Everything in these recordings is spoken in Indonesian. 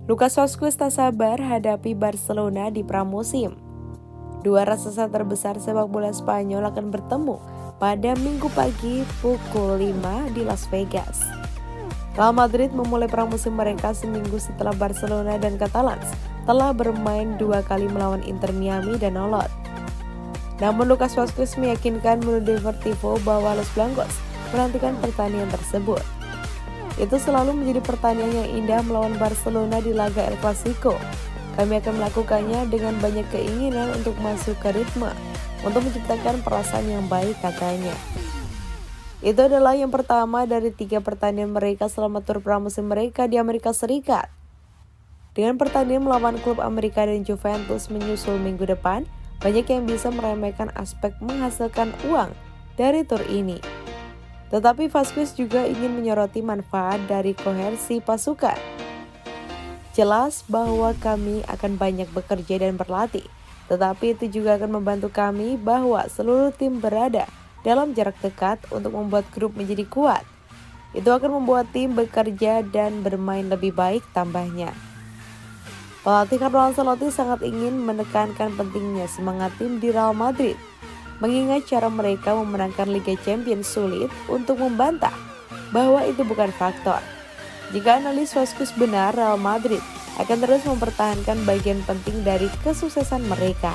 Lucas Vazquez tak sabar hadapi Barcelona di pramusim. Dua raksasa terbesar sepak bola Spanyol akan bertemu pada Minggu pagi pukul 5 di Las Vegas. Real Madrid memulai pramusim mereka seminggu setelah Barcelona dan Catalans telah bermain 2 kali melawan Inter Miami dan Olot. Namun Lucas Vazquez meyakinkan Mundo Deportivo bahwa Los Blancos menantikan pertandingan tersebut. Itu selalu menjadi pertandingan yang indah melawan Barcelona di laga El Clasico. Kami akan melakukannya dengan banyak keinginan untuk masuk ke ritme, untuk menciptakan perasaan yang baik, katanya. Itu adalah yang pertama dari 3 pertandingan mereka selama tur pramusim mereka di Amerika Serikat. Dengan pertandingan melawan klub Amerika dan Juventus menyusul minggu depan, banyak yang bisa meremehkan aspek menghasilkan uang dari tur ini. Tetapi Vazquez juga ingin menyoroti manfaat dari kohersi pasukan. Jelas bahwa kami akan banyak bekerja dan berlatih, tetapi itu juga akan membantu kami bahwa seluruh tim berada dalam jarak dekat untuk membuat grup menjadi kuat. Itu akan membuat tim bekerja dan bermain lebih baik, tambahnya. Pelatih Carlo Ancelotti sangat ingin menekankan pentingnya semangat tim di Real Madrid, mengingat cara mereka memenangkan Liga Champions sulit untuk membantah bahwa itu bukan faktor. Jika analis Vazquez benar, Real Madrid akan terus mempertahankan bagian penting dari kesuksesan mereka.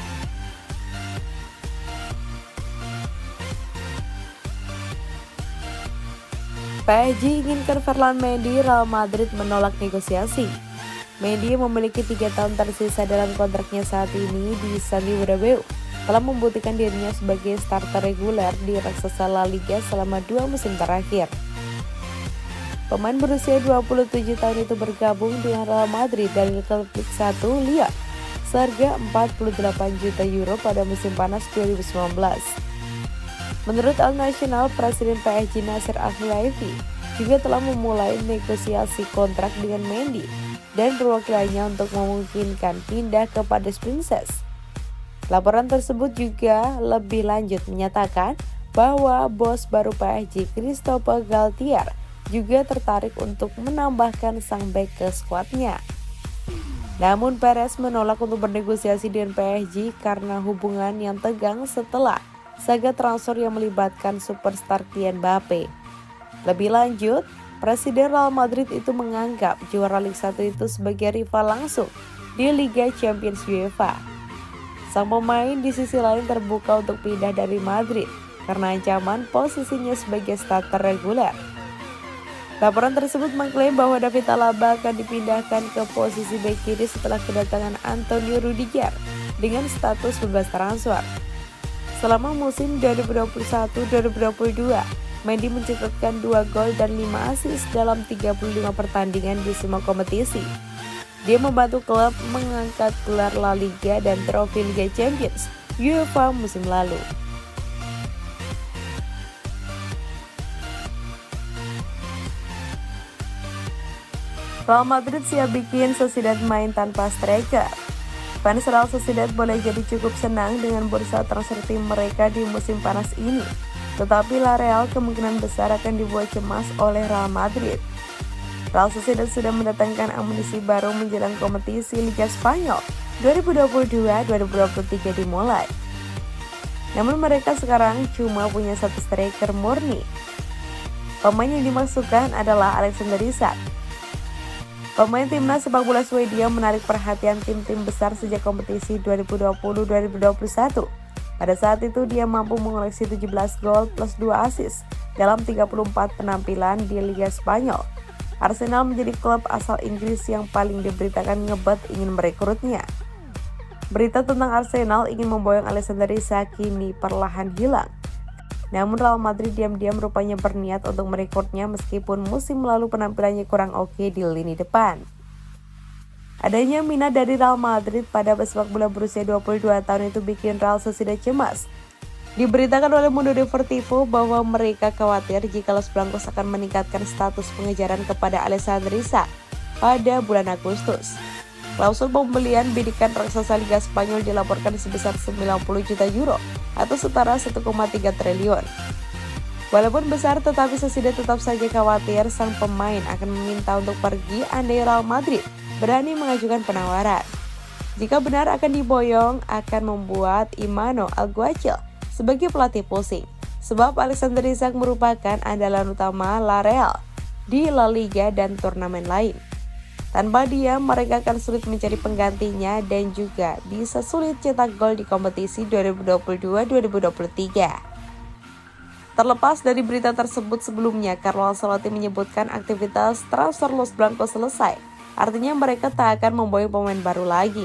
PSG inginkan Ferland Mendy, Real Madrid menolak negosiasi. Mendy memiliki 3 tahun tersisa dalam kontraknya saat ini di Santiago Bernabeu, telah membuktikan dirinya sebagai starter reguler di raksasa La Liga selama 2 musim terakhir. Pemain berusia 27 tahun itu bergabung dengan Real Madrid dari klub Ligue 1 Lyon seharga 48 juta euro pada musim panas 2019. Menurut Al Nacional, Presiden PSG Nasser Al-Khelaifi juga telah memulai negosiasi kontrak dengan Mendy dan perwakilannya untuk memungkinkan pindah ke Paris Princess. Laporan tersebut juga lebih lanjut menyatakan bahwa bos baru PSG Christophe Galtier juga tertarik untuk menambahkan sang bek ke skuadnya. Namun Perez menolak untuk bernegosiasi dengan PSG karena hubungan yang tegang setelah saga transfer yang melibatkan superstar Kylian Mbappe. Lebih lanjut, Presiden Real Madrid itu menganggap juara Liga 1 itu sebagai rival langsung di Liga Champions UEFA. Sang pemain di sisi lain terbuka untuk pindah dari Madrid karena ancaman posisinya sebagai starter reguler. Laporan tersebut mengklaim bahwa David Alaba akan dipindahkan ke posisi bek kiri setelah kedatangan Antonio Rudiger dengan status bebas transfer. Selama musim 2021-2022, Mendy mencetakkan 2 gol dan 5 assist dalam 35 pertandingan di semua kompetisi. Dia membantu klub mengangkat gelar La Liga dan trofi Liga Champions UEFA musim lalu. Real Madrid siap bikin Sociedad main tanpa striker. Fans Real Sociedad boleh jadi cukup senang dengan bursa transfer tim mereka di musim panas ini. Tetapi La Real kemungkinan besar akan dibuat cemas oleh Real Madrid. Real Sociedad sudah mendatangkan amunisi baru menjelang kompetisi Liga Spanyol 2022-2023 dimulai. Namun mereka sekarang cuma punya 1 striker murni. Pemain yang dimasukkan adalah Alexander Isak. Pemain timnas sepak bola Swedia menarik perhatian tim-tim besar sejak kompetisi 2020-2021. Pada saat itu dia mampu mengoleksi 17 gol plus 2 assist dalam 34 penampilan di Liga Spanyol. Arsenal menjadi klub asal Inggris yang paling diberitakan ngebet ingin merekrutnya. Berita tentang Arsenal ingin memboyong Alexander Isak kini perlahan hilang. Namun Real Madrid diam-diam rupanya berniat untuk merekrutnya meskipun musim lalu penampilannya kurang oke di lini depan. Adanya minat dari Real Madrid pada pesepak bola berusia 22 tahun itu bikin Real Sociedad cemas. Diberitakan oleh Mundo Deportivo bahwa mereka khawatir jika Los Blancos akan meningkatkan status pengejaran kepada Alexander Isak pada bulan Agustus. Klausul pembelian bidikan raksasa Liga Spanyol dilaporkan sebesar 90 juta euro atau setara 1,3 triliun. Walaupun besar, tetapi Sociedad tetap saja khawatir sang pemain akan meminta untuk pergi andai Real Madrid berani mengajukan penawaran. Jika benar akan diboyong, akan membuat Imano Alguacil sebagai pelatih pusing, sebab Alexander Isak merupakan andalan utama La Real di La Liga dan turnamen lain. Tanpa dia, mereka akan sulit mencari penggantinya dan juga bisa sulit cetak gol di kompetisi 2022-2023. Terlepas dari berita tersebut sebelumnya, Carlo Ancelotti menyebutkan aktivitas transfer Los Blancos selesai. Artinya mereka tak akan memboyong pemain baru lagi.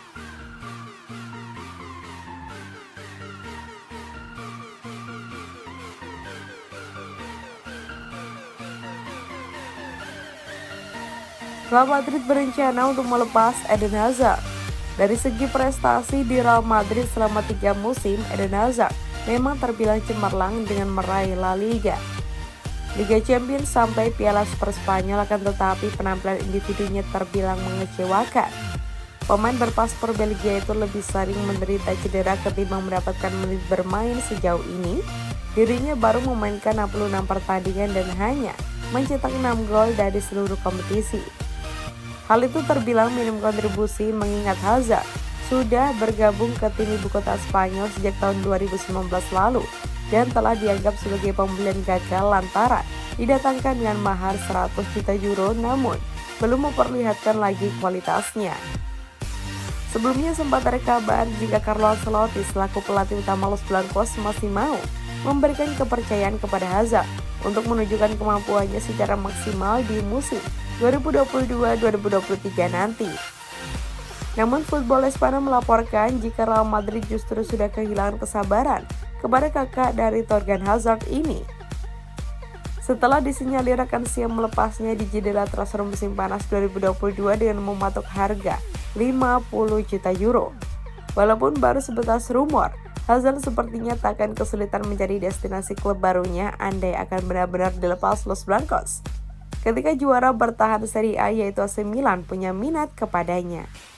Real Madrid berencana untuk melepas Eden Hazard. Dari segi prestasi di Real Madrid selama 3 musim, Eden Hazard memang terbilang cemerlang dengan meraih La Liga, Liga Champions sampai Piala Super Spanyol, akan tetapi penampilan individunya terbilang mengecewakan. Pemain berpaspor Belgia itu lebih sering menderita cedera ketimbang mendapatkan menit bermain sejauh ini. Dirinya baru memainkan 66 pertandingan dan hanya mencetak 6 gol dari seluruh kompetisi. Hal itu terbilang minim kontribusi mengingat Hazard sudah bergabung ke tim ibu kota Spanyol sejak tahun 2019 lalu dan telah dianggap sebagai pembelian gagal lantaran didatangkan dengan mahar 100 juta euro namun belum memperlihatkan lagi kualitasnya. Sebelumnya sempat ada kabar jika Carlo Ancelotti selaku pelatih utama Los Blancos masih mau memberikan kepercayaan kepada Hazard untuk menunjukkan kemampuannya secara maksimal di musim 2022-2023 nanti. Namun Football Espana melaporkan jika Real Madrid justru sudah kehilangan kesabaran kepada kakak dari Torgan Hazard ini. Setelah disinyalir akan siap melepasnya di jendela transfer musim panas 2022 dengan mematok harga 50 juta euro. Walaupun baru sebatas rumor, Hazard sepertinya tak akan kesulitan mencari destinasi klub barunya andai akan benar-benar dilepas Los Blancos ketika juara bertahan Serie A yaitu AC Milan punya minat kepadanya.